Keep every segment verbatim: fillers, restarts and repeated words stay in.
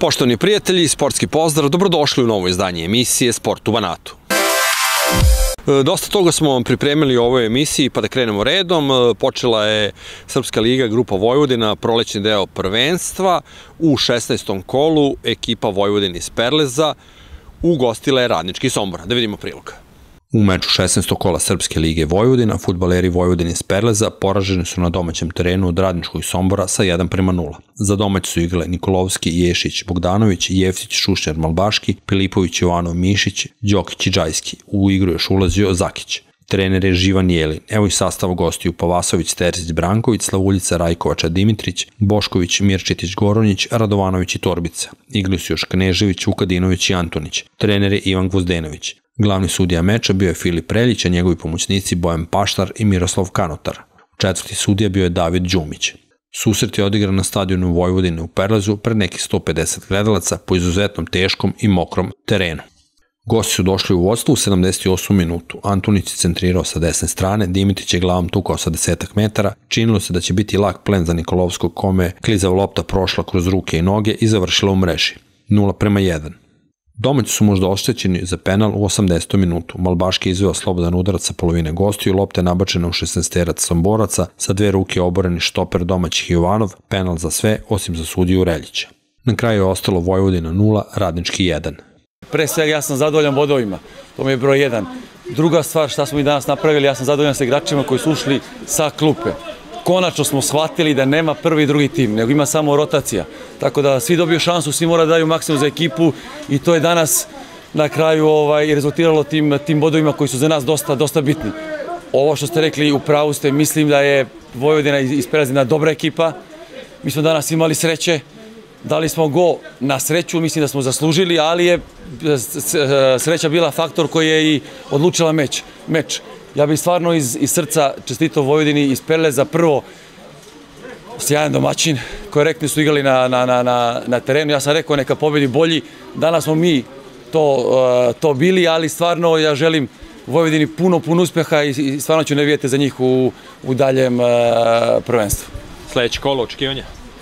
Poštovani prijatelji, sportski pozdrav, dobrodošli u novo izdanje emisije Sport u Banatu. Dosta toga smo vam pripremili u ovoj emisiji, pa da krenemo redom. Počela je Srpska liga, grupa Vojvodina, prolećni deo prvenstva. U šesnaestom kolu ekipa Vojvodina iz Perleza ugostila je Radnički Sombor. Da vidimo prilog. U meču šesnaestog kola Srpske lige Vojvodina, fudbaleri Vojvodina iz Perleza poraženi su na domaćem terenu od Radničkog Sombora sa jedan prema nula. Za domać su igrale Nikolovski, Ješić, Bogdanović, Jeftić, Šušnjar, Malbaški, Pilipović, Jovanov, Mišić, Đokić i Džajski. U igru još ulazio Zakić. Trener je Živan Jelin. Evo i sastav gostiju: Pavasović, Terzić, Branković, Slavuljica, Rajkovača, Dimitrić, Bošković, Mirčetić, Goronjić, Radovanović i Torbica. Igli su još Knežević, Vukadinović i Antonić. Trener je Ivan Gvozdenović. Glavni sudija meča bio je Filip Reljić, a njegovi pomoćnici Bojan Paštar i Miroslav Kanotar. Četvrti sudija bio je David Đumić. Susret je odigran na stadionu Vojvodine u Perlezu pred nekih sto pedeset gledalaca po izuzetnom teškom i mokrom terenu. Gosti su došli u vodstvo u sedamdeset osmom minutu. Antonić je centrirao sa desne strane, Dimitrić je glavom tukao sa desetak metara. Činilo se da će biti lak plen za Nikolovskog, kome klizava lopta prošla kroz ruke i noge i završila u mreži. nula prema jedan. Domaći su možda oštećeni za penal u osamdesetom minutu. Malbaški je izveo slobodan udarac sa polovine gostiju, lopta je nabačena u šesnaesterac Somboraca, sa dve ruke oboreni štoper domaćih Jovanov, penal za sve osim za sudiju Reljića. Na kraju je ostalo Vojvodina nula, Radnički jedan. Pre svega ja sam zadovoljan bodovima, to mi je broj jedan. Druga stvar šta smo i danas napravili, ja sam zadovoljan sa igračima koji su ušli sa klupe. Konačno smo shvatili da nema prvi i drugi tim, nego ima samo rotacija. Tako da svi dobiju šansu, svi moraju da daju maksimum za ekipu i to je danas na kraju ovaj, rezultiralo tim, tim bodovima koji su za nas dosta, dosta bitni. Ovo što ste rekli, u pravu ste, mislim da je Vojvodina iz Perleza dobra ekipa. Mi smo danas imali sreće, dali smo go na sreću, mislim da smo zaslužili, ali je sreća bila faktor koji je i odlučila meč. meč. Ja bih stvarno iz, iz srca čestitao Vojvodini iz Perleza. Prvo, sjajan domaćin, korektni su igrali na, na, na, na terenu. Ja sam rekao neka pobedi bolji. Danas smo mi to, uh, to bili, ali stvarno ja želim Vojvodini puno, puno uspeha i, i stvarno ću navijati za njih u, u daljem uh, prvenstvu. Sljedeće kolo, očekivanja?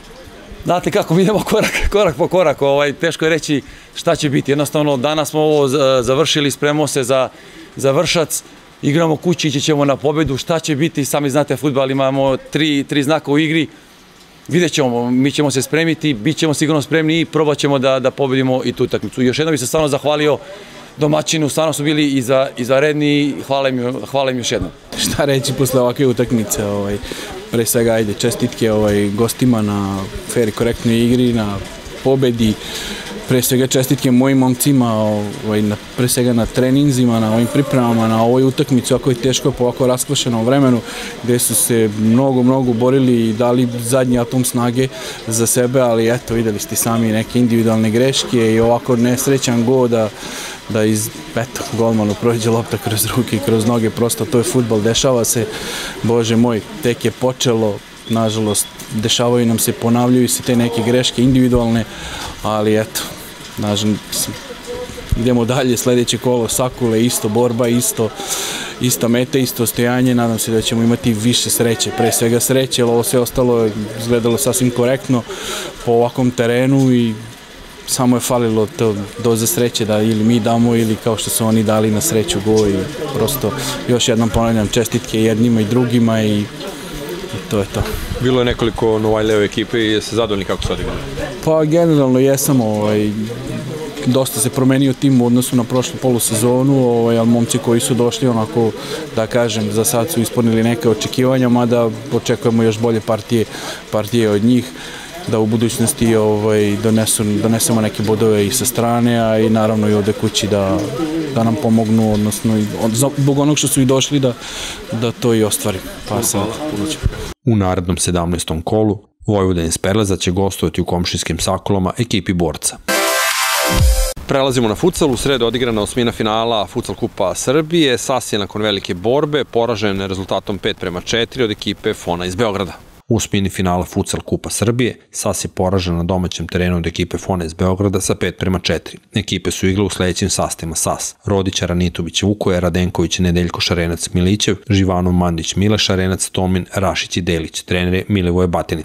Znate kako, mi idemo korak, korak po korak. Ovaj, teško je reći šta će biti. Jednostavno, danas smo ovo završili, spremamo se za, za Vršac. Igramo kući, ići ćemo na pobedu, šta će biti, sami znate fudbal, imamo tri, tri znaka u igri, vidjet ćemo, mi ćemo se spremiti, bit ćemo sigurno spremni i probat ćemo da, da pobedimo i tu utakmicu. Još jednom bih se stvarno zahvalio domaćinu, stvarno su bili iza, izaredni, hvala im, hvala im još jednom. Šta reći posle ovakve utakmice, ovaj, pre svega ajde čestitke ovaj, gostima na fair i korektnoj igri, na pobedi. Pre svega čestitke mojim momcima, ovaj, na, pre svega na treninzima, na ovim pripremama, na ovoj utakmici, ako je teško po ovako raskvašenom vremenu, gde su se mnogo, mnogo borili i dali zadnji atom snage za sebe, ali eto, videli ste sami neke individualne greške i ovako nesrećan go da, da iz, eto, golmanu prođe lopta kroz ruke i kroz noge, prosto to je fudbal, dešava se, Bože moj, tek je počelo. Nažalost, dešavaju nam se, ponavljaju se te neke greške individualne, ali eto, nažalost, idemo dalje, sledeće kolo, Sakule, isto borba, isto, ista meta, isto stojanje, nadam se da ćemo imati više sreće, pre svega sreće, jer ovo sve ostalo je izgledalo sasvim korektno po ovakvom terenu i samo je falilo to doza sreće da ili mi damo ili kao što su oni dali na sreću go i prosto još jednom ponavljam čestitke jednima i drugima i to je to. Bilo je nekoliko Novajleo ekipe i jeste zadovoljni kako su odigrali? Pa generalno jesam, ovaj, dosta se promenio tim u odnosu na prošlu polusezonu, ovaj, ali momci koji su došli onako, da kažem, za sad su ispunili neke očekivanja, mada očekujemo još bolje partije, partije od njih, da u budućnosti ovaj, donesu, donesemo neke bodove i sa strane, a i naravno i ovde kući da, da nam pomognu, odnosno zbog onog što su i došli da, da to i ostvari. Pa sad, u narednom sedamnaestom kolu Vojvodina iz Perleza će gostovati u komšinskim Sakulama ekipi Borca. Prelazimo na futsal. U sredu odigrana osmina finala Futsal kupa Srbije. S A S je nakon velike borbe poražen rezultatom pet prema četiri od ekipe Fona iz Beograda. U osmini finala Futsal kupa Srbije S A S je poražen na domaćem terenu od ekipe Fona iz Beograda sa pet prema četiri. Ekipe su igle u sledećim sastavima: S A S, Rodića, Ranitović, Vukoje, Radenković, Nedeljko, Šarenac, Milićev, Živanov, Mandić, Mile, Šarenac, Tomin, Rašić i Delić. Trener je Milivoje Batenica.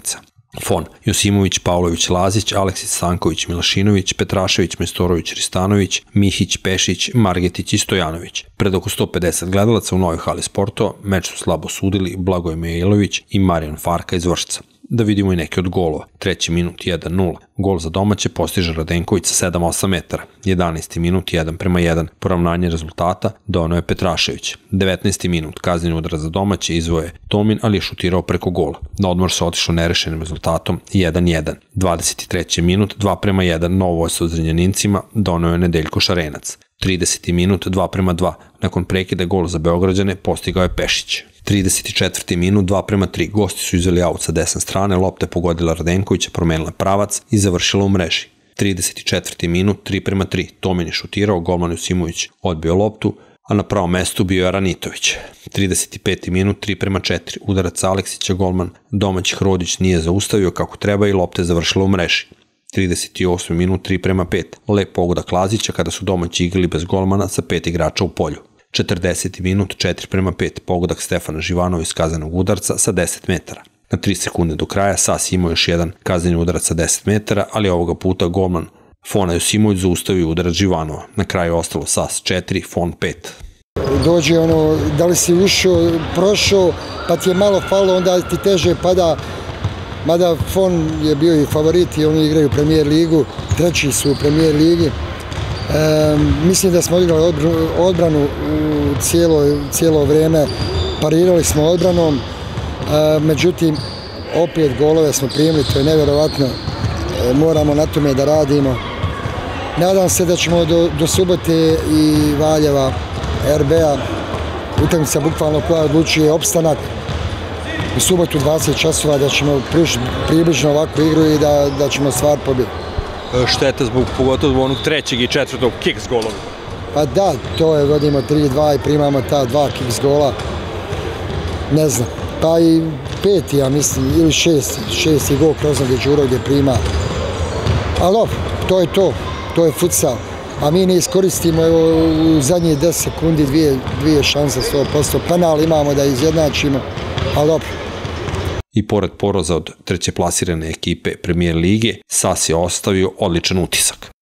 Fon, Josimović, Pavlović, Lazić, Aleksić, Stanković, Milašinović, Petrašević, Mestorović, Ristanović, Mihić, Pešić, Margetić i Stojanović. Pred oko sto pedeset gledalaca u novoj hali Sporto meč su slabo sudili Blagoje Mijailović i Marijan Farka iz Vršca. Da vidimo i neke od golova. Treći minut jedan nula. Gol za domaće postiže Radenković sa sedam osam metara. jedanaesti minut jedan prema jedan. Poravnanje rezultata doneo je Petrašević. devetnaesti minut kazneni udarac za domaće izvoje Tomin, ali je šutirao preko gola. Na odmor se otišao nerešenim rezultatom jedan jedan. dvadeset treći minut dva prema jedan. Novo vojstvo u Zrenjanincima doneo je Nedeljko Šarenac. trideseti minut dva prema dva. Nakon prekida gol za Beograđane postigao je Pešić. trideset četvrti minut dva prema tri. Gosti su izveli aut sa desne strane, lopta je pogodila Radenkovića, promenila pravac i završila u mreži. trideset četvrti minut tri prema tri. Tomin je šutirao, golman Josimović odbio loptu, a na pravom mestu bio je Ranitović. trideset peti minut tri prema četiri. Udarac Aleksića, golman domaćih Rodić nije zaustavio kako treba i lopta je završila u mreži. trideset osmi minut tri prema pet. Lep pogodak Lazića kada su domaći igrali bez golmana sa pet igrača u polju. četrdeseti minut četiri prema pet. Pogodak Stefana Živanova iz kaznenog udarca sa deset metara. Na tri sekunde do kraja Sas imao još jedan kazneni udarac sa deset metara, ali ovoga puta golman Fona Josimović zaustavio udarac Živanova. Na kraju ostalo Sas četiri, Fon pet. Dođe ono, da li si ušao, prošao, pa ti je malo falo, onda ti teže pada. Mada Fon je bio i favorit i oni igraju Premier ligu, treći su u Premier ligi. E, mislim da smo odigrali odbranu u cijelo, cijelo vrijeme, parirali smo odbranom, e, međutim opet golove smo primili, to je nevjerovatno, e, moramo na tome da radimo. Nadam se da ćemo do, do subote i Valjeva, R B-a, utakmica bukvalno koja odlučuje opstanak, u subotu dvadeset časova da ćemo približno ovakvu igru i da, da ćemo stvar pobiti. Šteta zbog pogotovo onog trećeg i četvrtog kiks golova. Pa da, to je, vodimo tri dva i primamo ta dva kiks gola. Ne znam, pa i peti, ja mislim, ili šest, šesti gol kroz noge Đuro gdje prima. Ali dobro, to je to, to je futsal. A mi ne iskoristimo, evo, u zadnjih deset sekundi dvije, dvije šanse, sto posto penal imamo da izjednačimo, ali dobro. I pored poraza od treće plasirane ekipe Premier lige, Sas je ostavio odličan utisak.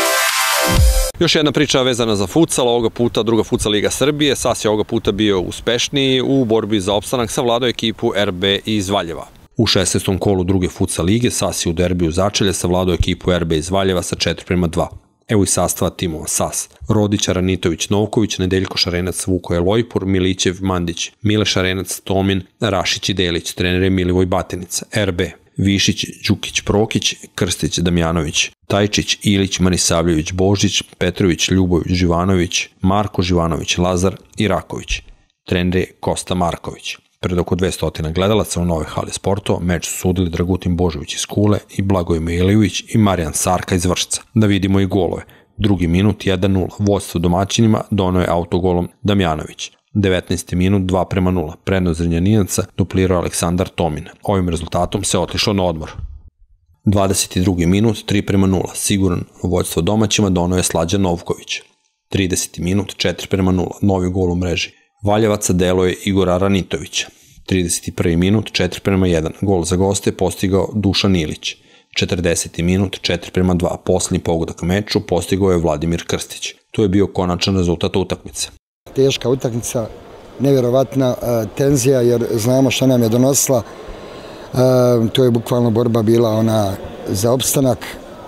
Još jedna priča vezana za futsal, ovoga puta druga futsal Liga Srbije. Sas je ovoga puta bio uspešniji u borbi za opstanak, savladao ekipu R B iz Valjeva. U šesnaestom kolu druge futsal lige Sas je u derbiju začelja savladao ekipu R B iz Valjeva sa četiri prema dva. Evo i sastava timova Sas. Rodić, Ranitović, Novković, Nedeljko Šarenac, Vukoje Lojpur, Milićev, Mandić, Mile Šarenac, Tomin, Rašić i Delić, trenere Milivoj Batenica. R B. Višić, Đukić, Prokić, Krstić, Damjanović, Tajčić, Ilić, Marisavljević, Božić, Petrović, Ljubović, Živanović, Marko Živanović, Lazar i Raković. Trenere Kosta Marković. Pred oko dvesta gledalaca u novoj hali Sporto meč su sudili Dragutin Božović iz Kule i Blagoje Mijailović i Marijan Sarka iz Vršca. Da vidimo i golove. Drugi minut jedan nula. Vodstvo domaćinima doneo je autogolom Damjanović. devetnaesti minut dva prema nula. Prednost Zrenjaninaca duplirao Aleksandar Tomin. Ovim rezultatom se otišlo na odmor. dvadeset drugi minut tri prema nula. Siguran vodstvo domaćima doneo je Slađan Novković. trideseti minut četiri prema nula. Novi gol u mreži Valjevaca delo je Igora Ranitovića. trideset prvi minut četiri prema jedan. Gol za goste postigao Dušan Ilić. četrdeseti minut četiri prema dva. Posljednji pogodak meču postigao je Vladimir Krstić. To je bio konačan rezultat utakmice. Teška utakmica, nevjerovatna uh, tenzija jer znamo šta nam je donosila. Uh, to je bukvalno borba bila ona za opstanak.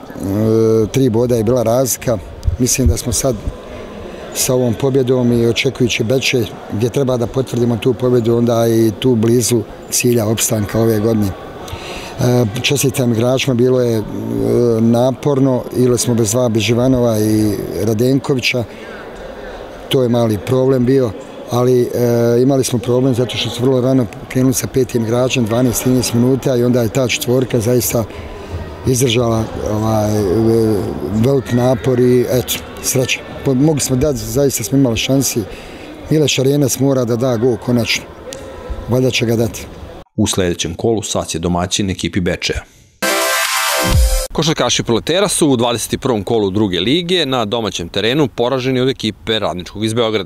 Uh, tri boda je bila razlika. Mislim da smo sad sa ovom pobjedom i očekujući Bečej gdje treba da potvrdimo tu pobjedu, onda i tu blizu cilja opstanka ove godine. Čestitam igračima, bilo je naporno, ili smo bez dva, bez Živanova i Radenkovića, to je mali problem bio, ali imali smo problem zato što su vrlo rano krenuli sa petim igračem, dvanaest trinaest minuta i onda je ta četvorka zaista izdržala ovaj, velik napor i eto, sreća. Mogli smo dati, zaista smo imali šansi. Mile Šarenac mora da da gol konačno. Valjda će ga dati. U sljedećem kolu Sas je domaćin ekipi Bečeja. Košarkaši Proletera su u dvadeset prvom kolu druge lige na domaćem terenu poraženi od ekipe Radničkog iz Beograda.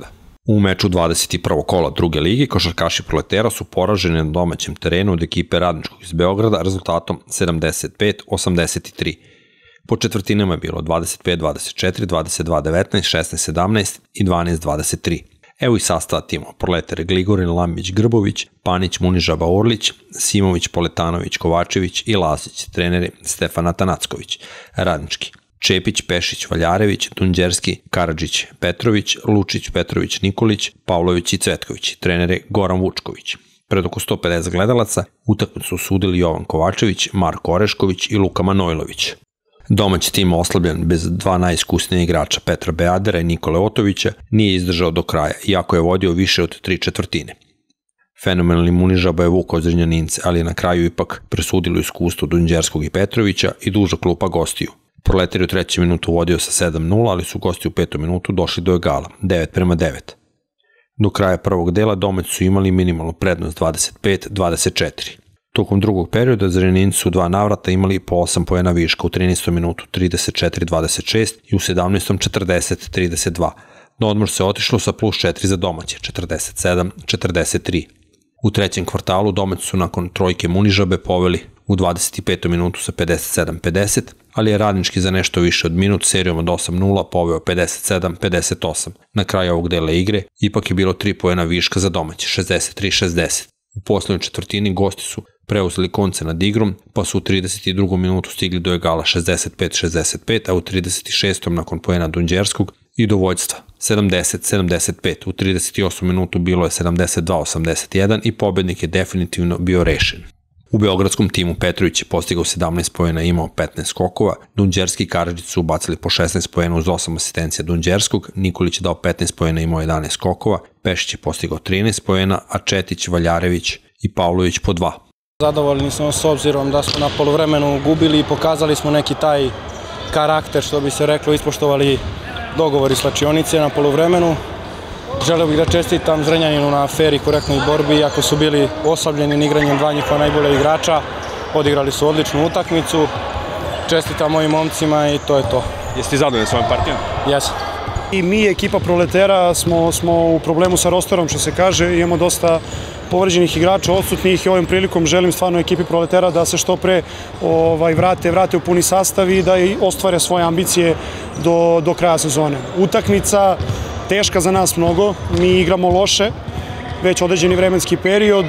U meču dvadeset prvog kola druge lige košarkaši Proletera su poraženi na domaćem terenu od ekipe Radničkog iz Beograda rezultatom sedamdeset pet osamdeset tri. Po četvrtinama je bilo dvadeset pet dvadeset četiri, dvadeset dva devetnaest, šesnaest sedamnaest i dvanaest dvadeset tri. Evo i sastava tima: Proleter Gligorin, Lambić, Grbović, Panić, Munižaba, Orlić, Simović, Poletanović, Kovačević i Lazić, treneri Stefan Atanacković. Radnički: Čepić, Pešić, Valjarević, Dunđerski, Karadžić, Petrović, Lučić, Petrović, Nikolić, Pavlović i Cvetković, treneri Goran Vučković. Pred oko sto pedeset gledalaca utakmicu su sudili Jovan Kovačević, Marko Orešković i Luka Manojlović. Domaći tim oslabljen bez dva najiskusnija igrača Petra Beadera i Nikole Otovića nije izdržao do kraja, iako je vodio više od tri četvrtine. Fenomenalni Munižaba je vukao Zrenjanince, ali je na kraju ipak presudilo iskustvo Dunđerskog i Petrovića i duža klupa gostiju. Proletar je u trećem minutu vodio sa sedam nula, ali su gosti u petom minutu došli do egala, devet prema devet. Do kraja prvog dela domaći su imali minimalnu prednost dvadeset pet dvadeset četiri. Tokom drugog perioda Zrenjaninci su dva navrata imali po osam poena viška, u trinaestom minutu trideset četiri dvadeset šest i u sedamnaestom četrdeset trideset dva. Na odmor se otišlo sa plus četiri za domaće, četrdeset sedam četrdeset tri. U trećem kvartalu domaći su nakon trojke Munižabe poveli u dvadeset petom minutu sa pedeset sedam pedeset, ali je Radnički za nešto više od minut serijom od osam nula poveo pedeset sedam pedeset osam. Na kraju ovog dela igre ipak je bilo tri poena viška za domaće, šezdeset tri šezdeset. U poslednjoj četvrtini gosti su preuzeli konce nad igrom, pa su u trideset drugom minutu stigli do egala šezdeset pet šezdeset pet, a u trideset šestom nakon poena Dunđerskog i do vođstva sedamdeset sedamdeset pet. U trideset osmom minutu bilo je sedamdeset dva osamdeset jedan i pobednik je definitivno bio rešen. U beogradskom timu Petrović je postigao sedamnaest poena i imao petnaest skokova, Dunđerski i Karadžić su ubacili po šesnaest poena uz osam asistencija Dunđerskog, Nikolić je dao petnaest poena i imao jedanaest skokova, Pešić je postigao trinaest poena, a Četić, Valjarević i Pavlović po dva. Zadovoljni smo s obzirom da smo na poluvremenu gubili i pokazali smo neki taj karakter, što bi se reklo, ispoštovali dogovori slačionice na poluvremenu. Želeo bih da čestitam Zrenjaninu na fer i korektnoj borbi, iako su bili oslabljeni igranjem dva njihova najbolja igrača, odigrali su odličnu utakmicu. Čestitam mojim momcima i to je to. Jeste zadovoljni svojom partijom? Jesam. I mi, ekipa Proletera, smo, smo u problemu sa rosterom, što se kaže, imamo dosta povređenih igrača, odsutnih i ovom prilikom želim stvarno ekipi Proletera da se što pre ovaj, vrate, vrate u puni sastav i da i ostvare svoje ambicije do, do kraja sezone. Utakmica teška za nas mnogo, mi igramo loše, već određeni vremenski period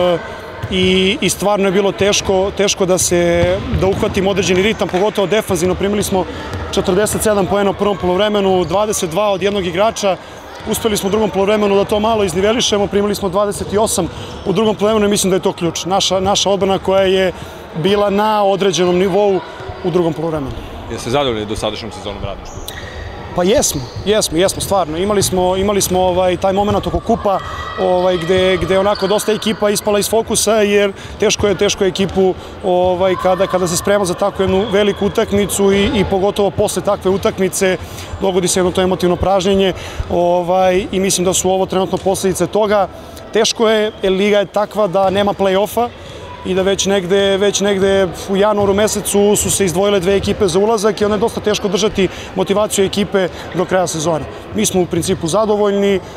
i, i stvarno je bilo teško, teško da se da uhvatimo određeni ritam, pogotovo defanzivno. Primili smo četrdeset sedam poena u prvom poluvremenu, dvadeset dva od jednog igrača. Uspeli smo u drugom poluvremenu da to malo iznivelišemo, primili smo dvadeset osam u drugom poluvremenu i mislim da je to ključ. Naša, naša odbrana koja je bila na određenom nivou u drugom poluvremenu. Jeste zadovoljni dosadašnjom sezonom Radničkog? Pa jesmo, jesmo, jesmo, stvarno. Imali smo, imali smo ovaj, taj moment oko kupa ovaj, gde, gde onako dosta ekipa ispala iz fokusa, jer teško je, teško je ekipu ovaj, kada, kada se sprema za takvu jednu veliku utakmicu i, i pogotovo posle takve utakmice dogodi se jedno to emotivno pražnjenje ovaj, i mislim da su ovo trenutno posljedice toga. Teško je, jer liga je takva da nema play-offa i da već negde, već negde u januaru mesecu su se izdvojile dve ekipe za ulazak i onda je dosta teško držati motivaciju ekipe do kraja sezone. Mi smo u principu zadovoljni e,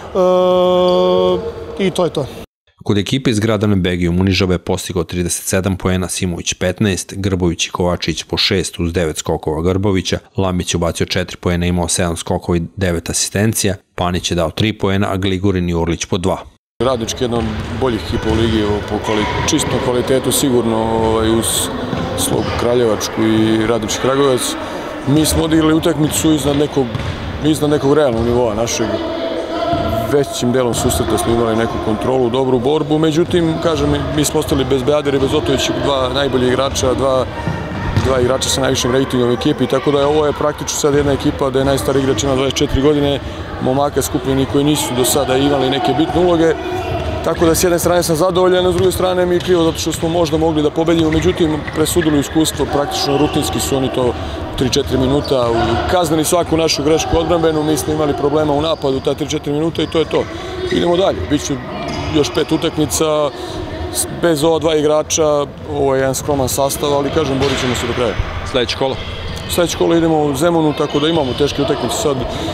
i to je to. Kod ekipe iz grada Nebegiju Munižaba je postigao trideset sedam poena, Simović petnaest, Grbović i Kovačić po šest uz devet skokova Grbovića, Lambić je ubacio četiri poena, imao sedam skokova i devet asistencija, Panić je dao tri poena, a Gligorin i Orlić po dva. Radnički je jedna od boljih ekipa u ligi, po kvali, čistom kvalitetu sigurno ovaj, uz Slogu Kraljevačku i Radnički Kragujevac. Mi smo odigrali utakmicu iznad nekog, iznad nekog realnog nivoa našeg. Većim delom susreta smo imali neku kontrolu, dobru borbu, međutim, kažem, mi smo ostali bez Beadera i bez Otovića, dva najbolji igrača, dva, dva igrača sa najvišim rejtingom u ekipi, tako da je ovo je praktično sad jedna ekipa da je najstariji igrač, ima dvadeset četiri godine, momaka skupljeni koji nisu do sada imali neke bitne uloge, tako da s jedne strane sam zadovoljan, a s druge strane mi je krivo zato što smo možda mogli da pobedimo, međutim presudilo iskustvo, praktično rutinski su oni to tri četiri minuta kaznili svaku našu grešku odbrambenu, mi smo imali problema u napadu ta tri četiri minuta i to je to. Idemo dalje, bit će još pet utakmica, bez ova dva igrača, ovo je jedan skroman sastav, ali kažem, borit ćemo se do kraja. Sledeće kolo? Sledeće kolo idemo u Zemunu, tako da imamo teške utakmice sad.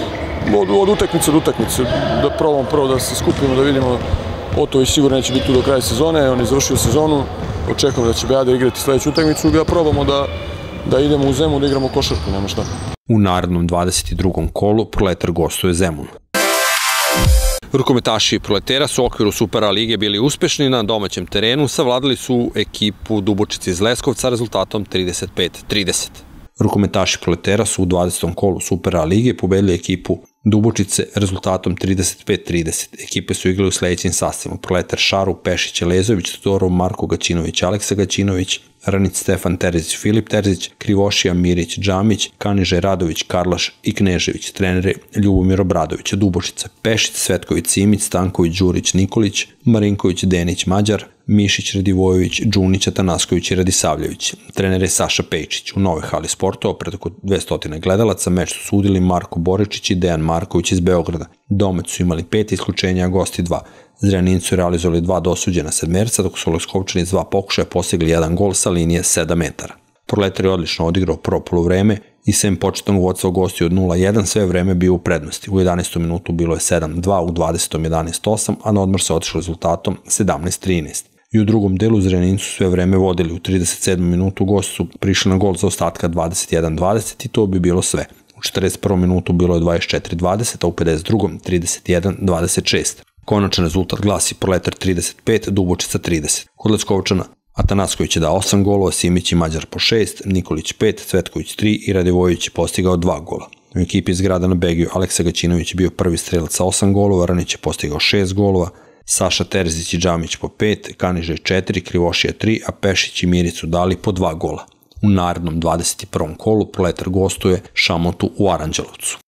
od, od utakmice do utakmice, da probamo prvo da se skupimo, da vidimo. Otović sigurno neće biti tu do kraja sezone, on je završio sezonu, očekujem da će Bejada igrati sledeću utakmicu i da probamo da, da idemo u Zemun, da igramo košarku, nema šta. U narednom dvadeset drugom kolu Proletar gostuje Zemun. Rukometaši Proletera su u okviru Super lige bili uspešni na domaćem terenu, savladali su ekipu Dubočice iz Leskovca rezultatom trideset pet trideset. Rukometaši Proletera su u dvadesetom kolu Super lige pobedili ekipu Dubočice rezultatom trideset pet trideset. Ekipe su igrali u sledećim sastavima: Proletar Šaru, Pešić, Lezović, Todorov, Marko Gaćinović, Aleksa Gaćinović, Ranić Stefan Terzić, Filip Terzić, Krivošija Mirić, Džamić, Kaniže Radović, Karlaš i Knežević, trenere Ljubomir Obradović, Dubočica, Pešić, Svetković Simić, Stanković, Đurić, Nikolić, Marinković, Denić, Mađar, Mišić, Radivojević, Džunić, Atanasković i Radisavljević. Trener je Saša Pejčić. U nove hali sportova pred oko dvesta gledalaca meč su sudili Marko Borečić i Dejan Marković iz Beograda. Domaći su imali pet isključenja, a gosti dva. Zrenjaninci su realizovali dva dosuđena sedmerca, dok su Leskovčani iz dva pokušaja postigli jedan gol sa linije sedam metara. Proletar je odlično odigrao prvo poluvreme i sem početnog vodstva gosti od nula jedan sve vreme bio u prednosti. U jedanaestom minutu bilo je sedam dva, u dvadesetom jedanaest osam, a na odmor se otišlo rezultatom sedamnaest trinaest. I u drugom delu Zrenjaninci su sve vreme vodili. U trideset sedmom minutu gosti su prišli na gol za ostatka dvadeset jedan dvadeset i to bi bilo sve. U četrdeset prvom minutu bilo je dvadeset četiri dvadeset, a u pedeset drugom trideset jedan dvadeset šest. Konačan rezultat glasi Proletar trideset pet, Dubočica trideset. Kod Leskovčana Atanasković je dao osam golova, Simić i Mađar po šest, Nikolić pet, Cvetković tri i Radivojević je postigao dva gola. U ekipi iz grada na Begiju Aleksa Gaćinović je bio prvi strelac sa osam golova, Ranić je postigao šest golova, Saša Terzić i Džamić po pet, Kaniže četiri, Krivošija tri, a Pešić i Mirić su dali po dva gola. U narednom dvadeset prvom kolu Proletar gostuje Šamotu u Aranđelovcu.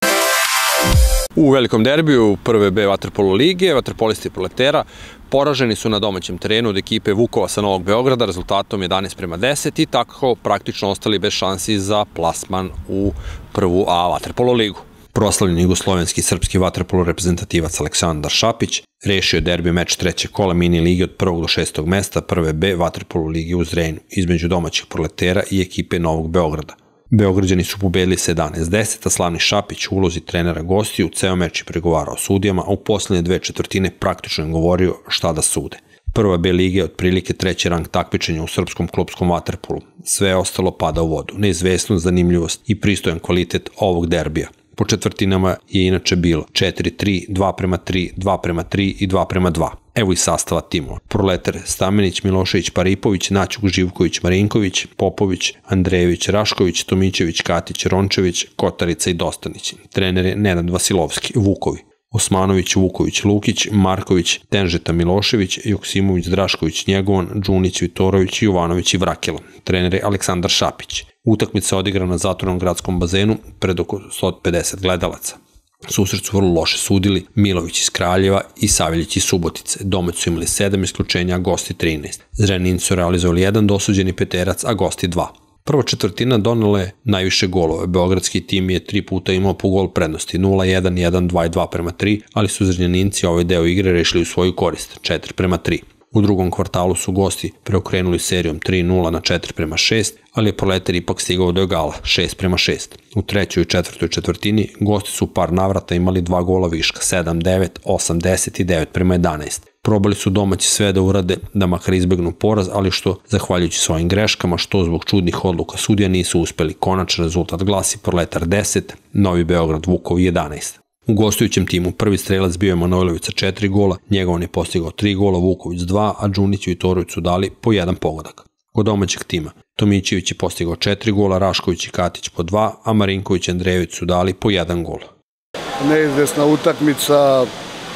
U velikom derbiju prve B vaterpolo lige, vaterpolisti Proletera poraženi su na domaćem terenu od ekipe Vukova sa Novog Beograda rezultatom jedanaest prema deset i tako praktično ostali bez šansi za plasman u prvu A vaterpolo ligu. Proslavljeni jugoslovenski srpski vaterpolo reprezentativac Aleksandar Šapić rešio derbi meč trećeg kola mini lige od prvog do šestog mesta prve B vaterpolo lige u Zrenju između domaćih Proletera i ekipe Novog Beograda. Beograđani su pobedili sedamnaest deset, a slavni Šapić u ulozi trenera gostiju ceo meč je pregovarao sudijama, a u poslednje dve četvrtine praktično je govorio šta da sude. Prva B lige je otprilike treći rang takmičenja u srpskom klupskom vaterpolu. Sve ostalo pada u vodu, neizvesnost, zanimljivost i pristojan kvalitet ovog derbija. Po četvrtinama je inače bilo četiri tri, dva prema tri, dva prema tri i dva prema dva. Evo i sastava timova. Proletar Stamenić, Milošević, Paripović, Naćuk, Živković, Marinković, Popović, Andrejević, Rašković, Tomićević, Katić, Rončević, Kotarica i Dostanić. Trener je Nenad Vasilovski, Vukovi. Osmanović, Vuković, Lukić, Marković, Tenžeta, Milošević, Joksimović, Drašković, Njegovan, Džunić, Vitorović, Jovanović i Vrakela. Trener je Aleksandar Šapić. Utakmica je odigrana na zatvorenom gradskom bazenu pred oko sto pedeset gledalaca. Susret su vrlo loše sudili Milović iz Kraljeva i Saviljić iz Subotice. Domaći su imali sedam isključenja, a gosti trinaest. Zrenjaninci su realizovali jedan dosuđeni peterac, a gosti dva. Prva četvrtina donela je najviše golove. Beogradski tim je tri puta imao po gol prednosti, nula jedan, jedan dva i dva prema tri, ali su Zrenjaninci ovaj deo igre rešili u svoju korist, četiri prema tri. U drugom kvartalu su gosti preokrenuli serijom tri nula na četiri prema šest, ali je Proletar ipak stigao do egala, šest prema šest. U trećoj i četvrtoj četvrtini gosti su par navrata imali dva gola viška, sedam devet, osam deset i devet prema jedanaest. Probali su domaći sve da urade da makar izbegnu poraz, ali što, zahvaljujući svojim greškama, što zbog čudnih odluka sudija nisu uspeli. Konačan rezultat glasi Proletar deset, Novi Beograd Vukov jedanaest. U gostujućem timu prvi strelac bio je Manojlović sa četiri gola, Njegovan je postigao tri gola, Vuković dva, a Džunić i Vitorović su dali po jedan pogodak. Kod domaćeg tima Tomićević je postigao četiri gola, Rašković i Katić po dva, a Marinković i Andrejević su dali po jedan gol. Neizvesna utakmica,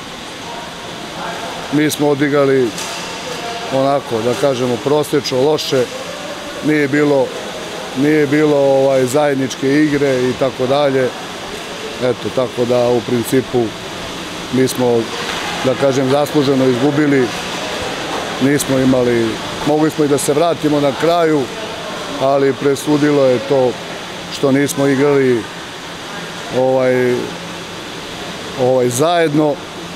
mi smo odigrali onako, da kažemo, prostečno, loše, nije bilo, nije bilo ovaj, zajedničke igre i tako dalje. Eto, tako da u principu mi smo, da kažem, zasluženo izgubili, nismo imali, mogli smo i da se vratimo na kraju, ali presudilo je to što nismo igrali ovaj, ovaj, zajedno,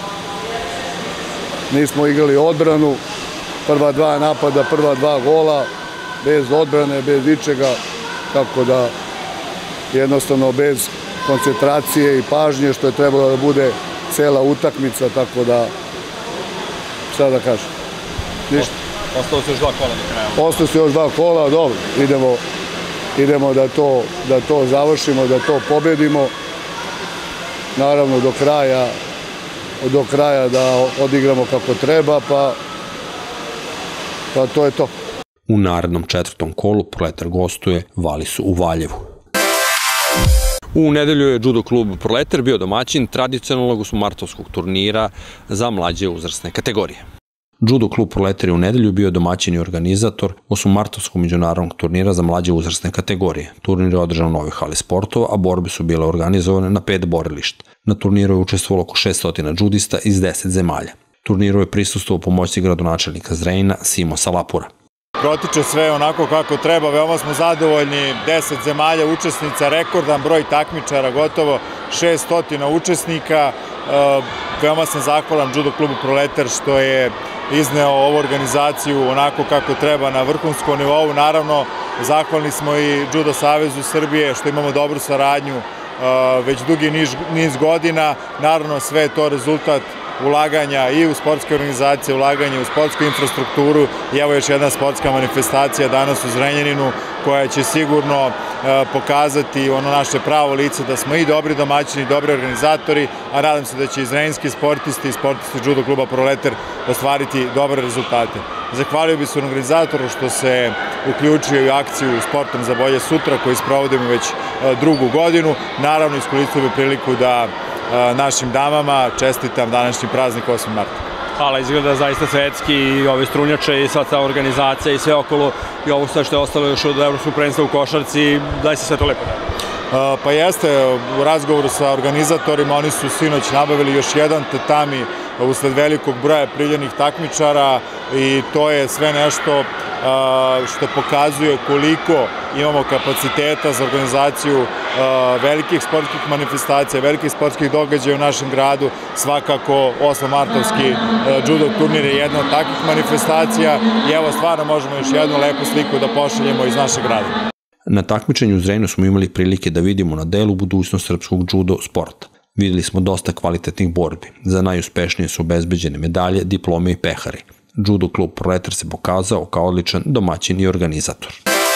nismo igrali odbranu, prva dva napada, prva dva gola, bez odbrane, bez ničega, tako da jednostavno bez koncentracije i pažnje što je trebalo da bude cela utakmica, tako da šta da kažem. Ništa. Ostalo se još dva kola do kraja. Ostalo se još dva kola, dobro, idemo, idemo da, to, da to završimo, da to pobedimo. Naravno do kraja, do kraja da odigramo kako treba, pa, pa to je to. U narednom četvrtom kolu Proletar gostuje Valisu u Valjevu. U nedelju je judo klub Proletar bio domaćin tradicionalnog osmomartovskog turnira za mlađe uzrasne kategorije. Judo klub Proletar je u nedelju bio domaćin i organizator osmomartovskog međunarodnog turnira za mlađe uzrasne kategorije. Turnir je održan u Novoj hali sportova, a borbe su bile organizovane na pet borilišta. Na turniru je učestvovalo oko šessto džudista iz deset zemalja. Turniru je prisustvovao pomoćnik gradonačelnika Zrenjanina Simo Salapura. Protiče sve onako kako treba, veoma smo zadovoljni, deset zemalja učesnica, rekordan broj takmičara, gotovo šessto učesnika. Veoma sam zahvalan judo klubu Proletar što je izneo ovu organizaciju onako kako treba na vrhunskom nivou. Naravno, zahvalni smo i Judo Savezu Srbije što imamo dobru saradnju već dugi niz godina. Naravno, sve je to rezultat ulaganja i u sportske organizacije, ulaganja u sportsku infrastrukturu i evo još jedna sportska manifestacija danas u Zrenjaninu koja će sigurno pokazati ono naše pravo lice da smo i dobri domaćini, dobri organizatori, a nadam se da će i zrenjanski sportisti i sportisti judo kluba Proletar ostvariti dobre rezultate. Zahvalio bi se organizatoru što se uključio u akciju Sportom za bolje sutra koju sprovodimo već drugu godinu. Naravno, iskoristio bi priliku da našim damama čestitam današnji praznik osmog marta. Hala izgleda zaista svetski i ove strunjače i sva ta organizacija i sve okolo i ovo sve što je ostalo još od evropskog prvenstva u košarci, da se sve to lepo da. Pa jeste, u razgovoru sa organizatorima oni su sinoć nabavili još jedan tatami usled velikog broja priljenih takmičara i to je sve nešto što pokazuje koliko imamo kapaciteta za organizaciju velikih sportskih manifestacija, velikih sportskih događaja u našem gradu. Svakako osmomartovski judo turnir je jedna od takvih manifestacija i evo stvarno možemo još jednu lepu sliku da pošaljemo iz našeg grada. Na takmičenju u Zrenjaninu smo imali prilike da vidimo na delu budućnost srpskog judo sporta. Videli smo dosta kvalitetnih borbi. Za najuspešnije su obezbeđene medalje, diplome i pehari. Judo klub Proletar se pokazao kao odličan domaćin i organizator.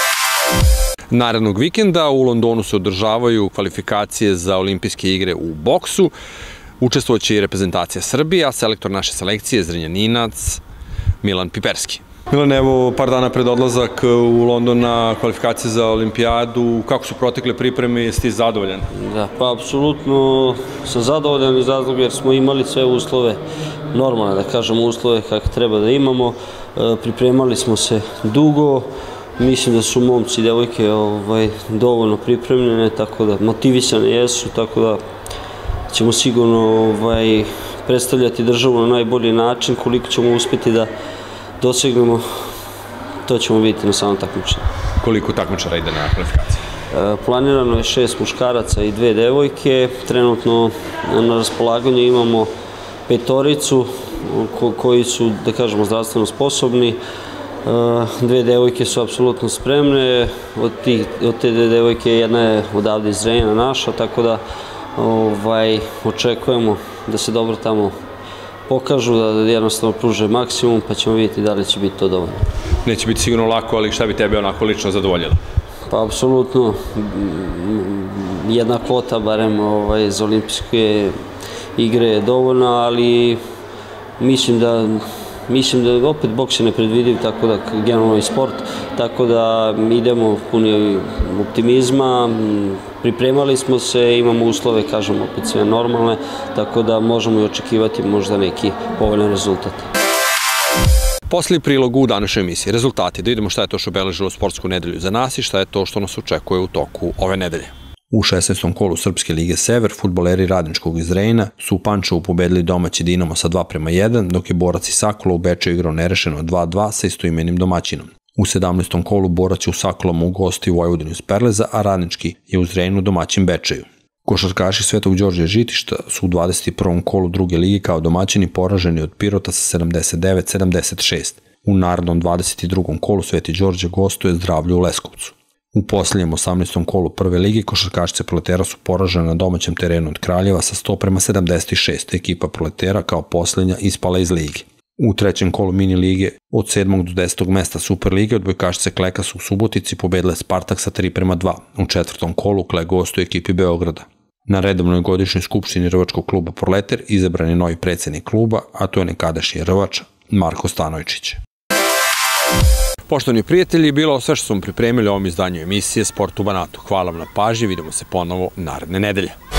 Narednog vikenda u Londonu se održavaju kvalifikacije za olimpijske igre u boksu. Učestvovaće i reprezentacija Srbije, a selektor naše selekcije je Zrenjaninac Milan Piperski. Milan, evo par dana pred odlazak u London na kvalifikacije za olimpijadu, kako su protekle pripreme, jesi ti zadovoljan? Da, pa apsolutno sam zadovoljan iz razloga jer smo imali sve uslove, normalne da kažemo uslove kakve treba da imamo, pripremali smo se dugo, mislim da su momci i devojke dovoljno pripremljene, tako da motivisane jesu, tako da ćemo sigurno predstavljati državu na najbolji način, koliko ćemo uspjeti da dosegnemo, to ćemo vidjeti na samom takmičenju. Koliko takmičara ide na kvalifikaciju? Planirano je šest muškaraca i dve devojke. Trenutno na raspolaganju imamo petoricu koji su, da kažemo, zdravstveno sposobni. Dve devojke su apsolutno spremne. Od te dve devojke jedna je odavde iz Zrenjanina naša, tako da očekujemo da se dobro tamo pokažu, da jednostavno pruže maksimum, pa ćemo vidjeti da li će biti to dovoljno. Neće biti sigurno lako, ali šta bi tebe onako lično zadovoljilo? Pa apsolutno jedna kvota, barem za olimpijske igre je dovoljna, ali mislim da Mislim da opet boks je nepredvidiv, tako da generalno i sport, tako da idemo puni optimizma, pripremali smo se, imamo uslove, kažemo, opet sve normalne, tako da možemo i očekivati možda neki povoljan rezultat. Poslednji prilog u današnjoj emisiji, rezultati, da vidimo šta je to što obeležilo sportsku nedelju za nas i šta je to što nas očekuje u toku ove nedelje. U šesnaestom kolu Srpske lige Sever, fudbaleri Radničkog iz Zrenjanina su u Pančevu pobedili domaći Dinamo sa dva prema jedan, dok je Borac iz Sakola u Bečeju igrao nerešeno dva dva sa istoimenim domaćinom. U sedamnaestom kolu Borac je u Sakolama u gosti u Vojvodini iz Perleza, a Radnički je u Zrenjaninu domaćin Bečeju. Košarkaši Svetog Đorđa Žitišta su u dvadeset prvom kolu druge lige kao domaćini poraženi od Pirota sa sedamdeset devet sedamdeset šest. U narednom dvadeset drugom kolu Sveti Đorđe gostuje Zdravlju u Leskovcu. U posljednjem osamnaestom kolu prve lige košarkašice Proletera su poražene na domaćem terenu od Kraljeva sa sto prema sedamdeset šest. Ekipa Proletera kao posljednja ispala iz lige. U trećem kolu mini lige od sedmog do desetog mesta Super lige odbojkašice Kleka su u Subotici pobedile Spartak sa tri prema dva. U četvrtom kolu Klek gostuje ekipi Beograda. Na redovnoj godišnjoj skupštini Rvačkog kluba Proleter izabran je novi predsjednik kluba, a to je nekadašnji Rvač Marko Stanojčić. Poštovani prijatelji, bilo sve što smo pripremili u ovom izdanju emisije Sport u Banatu. Hvala vam na pažnji, vidimo se ponovo naredne nedelje.